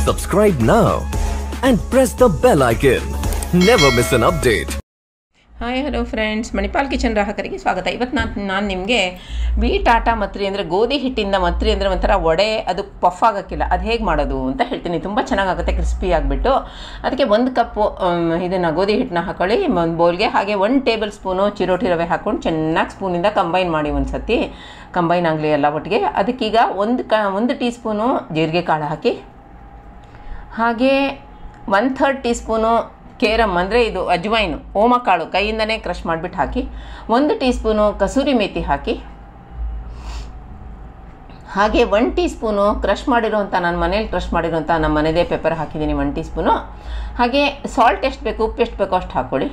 Subscribe now and press the bell icon. Never miss an update. Hi hello friends, Manipal kitchen ಗ್ರಾಹಕರಿಗೆ ಸ್ವಾಗತ. ಇವತ್ತು ನಾನು ನಿಮಗೆ ವೀಟ್ ಆಟಾ ಮತ್ರಿ ಅಂದರೆ ಗೋಧಿ ಹಿಟ್ಟಿಂದ ಮತ್ರಿ ಅಂದರೆ ಒಂಥರ ವಡೆ, ಅದು ಪಫ್ ಆಗೋಕ್ಕಿಲ್ಲ, ಅದು ಹೇಗೆ ಮಾಡೋದು ಅಂತ ಹೇಳ್ತೀನಿ. ತುಂಬ ಚೆನ್ನಾಗಾಗುತ್ತೆ, ಕ್ರಿಸ್ಪಿ ಆಗಿಬಿಟ್ಟು. ಅದಕ್ಕೆ 1 ಕಪ್ಪು ಇದನ್ನು ಗೋಧಿ ಹಿಟ್ಟನ್ನ ಹಾಕೊಳ್ಳಿ ಒಂದು ಬೌಲ್ಗೆ. ಹಾಗೆ 1 ಟೇಬಲ್ ಸ್ಪೂನು ಚಿರೋಟಿ ರವೆ ಹಾಕ್ಕೊಂಡು ಚೆನ್ನಾಗಿ ಸ್ಪೂನಿಂದ ಕಂಬೈನ್ ಮಾಡಿ ಒಂದು ಸತಿ, ಕಂಬೈನ್ ಆಗಲಿ ಎಲ್ಲ ಒಟ್ಟಿಗೆ. ಅದಕ್ಕೀಗ 1 ಟೀ ಸ್ಪೂನು ಜೀರಿಗೆ ಕಾಳು ಹಾಕಿ, ಹಾಗೆ 1/3 ಟೀ ಸ್ಪೂನು ಕೇರಮ್ ಅಂದರೆ ಇದು ಅಜ್ವೈನು, ಓಮಕಾಳು ಕೈಯಿಂದನೇ ಕ್ರಷ್ ಮಾಡಿಬಿಟ್ಟು ಹಾಕಿ. 1 ಟೀ ಸ್ಪೂನು ಕಸೂರಿ ಮೇಥಿ ಹಾಕಿ, ಹಾಗೆ 1 ಟೀ ಸ್ಪೂನು ಕ್ರಷ್ ಮಾಡಿರೋಂಥ, ನಾನು ಮನೇಲಿ ಕ್ರಷ್ ಮಾಡಿರೋಂಥ ನಮ್ಮ ಮನೆಯದೇ ಪೆಪ್ಪರ್ ಹಾಕಿದ್ದೀನಿ 1 ಟೀ ಸ್ಪೂನು. ಹಾಗೆ ಸಾಲ್ಟ್ ಎಷ್ಟು ಬೇಕು, ಉಪ್ಪು ಎಷ್ಟು ಬೇಕೋ ಅಷ್ಟು ಹಾಕ್ಕೊಳ್ಳಿ.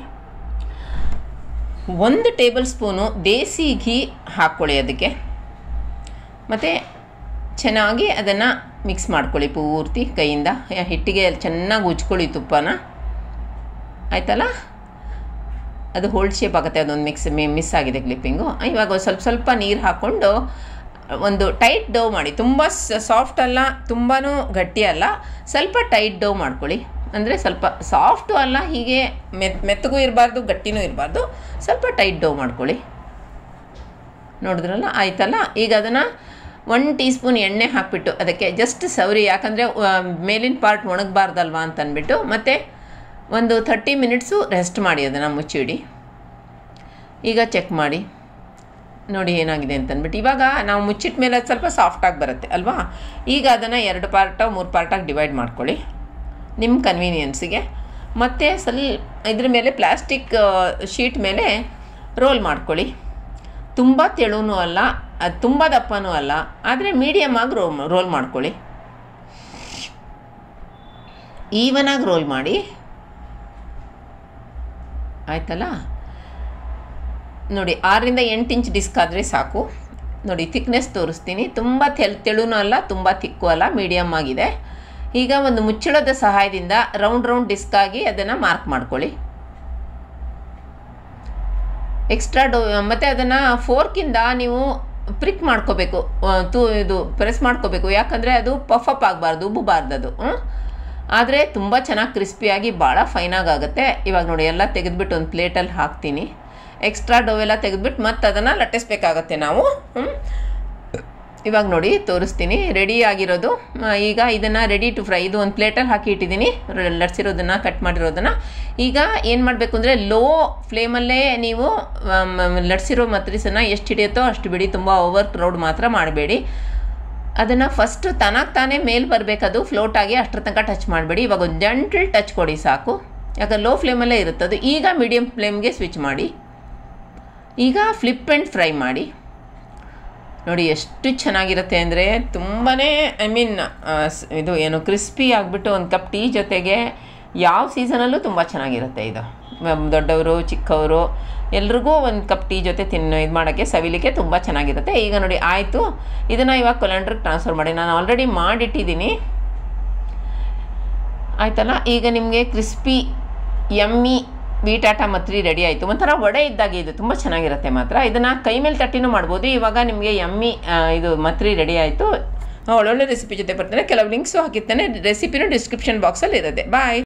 1 ಟೇಬಲ್ ಸ್ಪೂನು ದೇಸಿ ಘೀ ಹಾಕ್ಕೊಳ್ಳಿ ಅದಕ್ಕೆ. ಮತ್ತು ಚೆನ್ನಾಗಿ ಅದನ್ನು ಮಿಕ್ಸ್ ಮಾಡ್ಕೊಳ್ಳಿ ಪೂರ್ತಿ ಕೈಯಿಂದ. ಹಿಟ್ಟಿಗೆ ಚೆನ್ನಾಗಿ ಉಜ್ಕೊಳ್ಳಿ ತುಪ್ಪನ, ಆಯ್ತಲ್ಲ. ಅದು ಹೋಲ್ಡ್ ಶೇಪ್ ಆಗುತ್ತೆ, ಅದೊಂದು ಮಿಸ್ ಆಗಿದೆ ಕ್ಲಿಪ್ಪಿಂಗು. ಇವಾಗ ಸ್ವಲ್ಪ ನೀರು ಹಾಕ್ಕೊಂಡು ಒಂದು ಟೈಟ್ ಡೋ ಮಾಡಿ. ತುಂಬ ಸಾಫ್ಟ್ ಅಲ್ಲ, ತುಂಬಾ ಗಟ್ಟಿ ಅಲ್ಲ, ಸ್ವಲ್ಪ ಟೈಟ್ ಡೋ ಮಾಡ್ಕೊಳ್ಳಿ. ಅಂದರೆ ಸ್ವಲ್ಪ ಸಾಫ್ಟು ಅಲ್ಲ, ಹೀಗೆ ಮೆತ್ತಗೂ ಇರಬಾರ್ದು, ಗಟ್ಟಿನೂ ಇರಬಾರ್ದು, ಸ್ವಲ್ಪ ಟೈಟ್ ಡೋ ಮಾಡ್ಕೊಳ್ಳಿ. ನೋಡಿದ್ರಲ್ಲ, ಆಯ್ತಲ್ಲ. ಈಗ ಅದನ್ನು 1 ಟೀ ಸ್ಪೂನ್ ಎಣ್ಣೆ ಹಾಕಿಬಿಟ್ಟು ಅದಕ್ಕೆ ಜಸ್ಟ್ ಸವರಿ, ಯಾಕಂದರೆ ಮೇಲಿನ ಪಾರ್ಟ್ ಒಣಗಬಾರ್ದಲ್ವಾ ಅಂತ ಅಂದ್ಬಿಟ್ಟು. ಮತ್ತು ಒಂದು 30 ಮಿನಿಟ್ಸು ರೆಸ್ಟ್ ಮಾಡಿ, ಅದನ್ನು ಮುಚ್ಚಿಡಿ. ಈಗ ಚೆಕ್ ಮಾಡಿ ನೋಡಿ ಏನಾಗಿದೆ ಅಂತಂದ್ಬಿಟ್ಟು. ಇವಾಗ ನಾವು ಮುಚ್ಚಿಟ್ಟ ಮೇಲೆ ಅದು ಸ್ವಲ್ಪ ಸಾಫ್ಟಾಗಿ ಬರುತ್ತೆ ಅಲ್ವಾ. ಈಗ ಅದನ್ನು 2 ಪಾರ್ಟೋ 3 ಪಾರ್ಟಾಗಿ ಡಿವೈಡ್ ಮಾಡ್ಕೊಳ್ಳಿ ನಿಮ್ಮ ಕನ್ವೀನಿಯನ್ಸಿಗೆ. ಮತ್ತು ಇದ್ರ ಮೇಲೆ ಪ್ಲಾಸ್ಟಿಕ್ ಶೀಟ್ ಮೇಲೆ ರೋಲ್ ಮಾಡ್ಕೊಳ್ಳಿ. ತುಂಬ ತೆಳುನೂ ಅಲ್ಲ, ಅದು ತುಂಬ ದಪ್ಪನೂ ಅಲ್ಲ, ಆದರೆ ಮೀಡಿಯಮಾಗಿ ರೋಲ್ ಮಾಡ್ಕೊಳ್ಳಿ. ಈವನಾಗಿ ರೋಲ್ ಮಾಡಿ, ಆಯ್ತಲ್ಲ. ನೋಡಿ 6ರಿಂದ 8 ಇಂಚ್ ಡಿಸ್ಕ್ ಆದರೆ ಸಾಕು. ನೋಡಿ ಥಿಕ್ನೆಸ್ ತೋರಿಸ್ತೀನಿ. ತುಂಬ ತೆಳುನೂ ಅಲ್ಲ, ತುಂಬ ತಿಕ್ಕು ಅಲ್ಲ, ಮೀಡಿಯಮ್ ಆಗಿದೆ. ಈಗ ಒಂದು ಮುಚ್ಚಳದ ಸಹಾಯದಿಂದ ರೌಂಡ್ ಡಿಸ್ಕ್ ಆಗಿ ಅದನ್ನು ಮಾರ್ಕ್ ಮಾಡ್ಕೊಳ್ಳಿ. ಎಕ್ಸ್ಟ್ರಾ ಮತ್ತು ಅದನ್ನು ಫೋರ್ಕಿಂದ ನೀವು ಪ್ರಿಕ್ ಮಾಡ್ಕೋಬೇಕು, ಇದು ಪ್ರೆಸ್ ಮಾಡ್ಕೋಬೇಕು. ಯಾಕಂದರೆ ಅದು ಪಫ್ ಅಪ್ ಆಗಬಾರ್ದು, ಉಬ್ಬಬಾರ್ದು ಅದು. ಆದರೆ ತುಂಬ ಚೆನ್ನಾಗಿ ಕ್ರಿಸ್ಪಿಯಾಗಿ ಭಾಳ ಫೈನಾಗಿ ಆಗುತ್ತೆ. ಇವಾಗ ನೋಡಿ ಎಲ್ಲ ತೆಗೆದುಬಿಟ್ಟು ಒಂದು ಪ್ಲೇಟಲ್ಲಿ ಹಾಕ್ತೀನಿ. ಎಕ್ಸ್ಟ್ರಾ ಡೋ ಎಲ್ಲ ತೆಗೆದುಬಿಟ್ಟು ಮತ್ತೆ ಅದನ್ನು ಲಟ್ಟಿಸ್ಬೇಕಾಗತ್ತೆ ನಾವು. ಇವಾಗ ನೋಡಿ ತೋರಿಸ್ತೀನಿ ರೆಡಿ ಆಗಿರೋದು. ಈಗ ಇದನ್ನು ರೆಡಿ ಟು ಫ್ರೈ, ಇದು ಒಂದು ಪ್ಲೇಟಲ್ಲಿ ಹಾಕಿ ಇಟ್ಟಿದ್ದೀನಿ ಲಟ್ಸಿರೋದನ್ನು, ಕಟ್ ಮಾಡಿರೋದನ್ನು. ಈಗ ಏನು ಮಾಡಬೇಕು ಅಂದರೆ ಲೋ ಫ್ಲೇಮಲ್ಲೇ ನೀವು ಲಟ್ಸಿರೋ ಮತ್ರಿಸನ್ನು ಎಷ್ಟು ಹಿಡಿಯುತ್ತೋ ಅಷ್ಟು ಬಿಡಿ, ತುಂಬ ಓವರ್ ಕ್ರೌಡ್ ಮಾತ್ರ ಮಾಡಬೇಡಿ. ಅದನ್ನು ಫಸ್ಟು ತಾನೇ ಮೇಲೆ ಬರಬೇಕದು ಫ್ಲೋಟ್ ಆಗಿ, ಅಷ್ಟರ ತನಕ ಟಚ್ ಮಾಡಬೇಡಿ. ಇವಾಗ ಒಂದು ಜಂಟಲ್ ಟಚ್ ಕೊಡಿ ಸಾಕು, ಯಾಕಂದ್ರೆ ಲೋ ಫ್ಲೇಮಲ್ಲೇ ಇರುತ್ತದು. ಈಗ ಮೀಡಿಯಮ್ ಫ್ಲೇಮ್ಗೆ ಸ್ವಿಚ್ ಮಾಡಿ. ಈಗ ಫ್ಲಿಪ್ ಆ್ಯಂಡ್ ಫ್ರೈ ಮಾಡಿ. ನೋಡಿ ಎಷ್ಟು ಚೆನ್ನಾಗಿರುತ್ತೆ ಅಂದರೆ ತುಂಬಾ ಇದು ಏನು ಕ್ರಿಸ್ಪಿ ಆಗಿಬಿಟ್ಟು ಒಂದು ಕಪ್ ಟೀ ಜೊತೆಗೆ ಯಾವ ಸೀಸನಲ್ಲೂ ತುಂಬ ಚೆನ್ನಾಗಿರುತ್ತೆ ಇದು. ದೊಡ್ಡವರು ಚಿಕ್ಕವರು ಎಲ್ರಿಗೂ ಒಂದು ಕಪ್ ಟೀ ಜೊತೆ ಇದು ಮಾಡೋಕ್ಕೆ ಸವಿಲಿಕ್ಕೆ ತುಂಬ ಚೆನ್ನಾಗಿರುತ್ತೆ. ಈಗ ನೋಡಿ ಆಯಿತು. ಇದನ್ನು ಇವಾಗ ಕೊಲ್ಯಾಂಡ್ರಿಗೆ ಟ್ರಾನ್ಸ್ಫರ್ ಮಾಡಿ, ನಾನು ಆಲ್ರೆಡಿ ಮಾಡಿಟ್ಟಿದ್ದೀನಿ, ಆಯ್ತಲ್ಲ. ಈಗ ನಿಮಗೆ ಕ್ರಿಸ್ಪಿ ಯಮ್ಮಿ ವೀಟ್ ಆಟಾ ಮತ್ರಿ ರೆಡಿ ಆಯಿತು. ಒಂಥರ ವಡೆ ಇದ್ದಾಗೆ ಇದು, ತುಂಬ ಚೆನ್ನಾಗಿರುತ್ತೆ ಮಾತ್ರ. ಇದನ್ನು ಕೈ ಮೇಲೆ ತಟ್ಟಿನೂ ಮಾಡ್ಬೋದು. ಇವಾಗ ನಿಮಗೆ ಯಮ್ಮಿ ಇದು ಮತ್ರಿ ರೆಡಿ ಆಯಿತು. ಒಳ್ಳೊಳ್ಳೆ ರೆಸಿಪಿ ಜೊತೆ ಬರ್ತಾನೆ. ಕೆಲವು ಲಿಂಕ್ಸು ಹಾಕಿರ್ತಾನೆ, ರೆಸಿಪಿನೂ ಡಿಸ್ಕ್ರಿಪ್ಷನ್ ಬಾಕ್ಸಲ್ಲಿ ಇರುತ್ತೆ. ಬಾಯ್.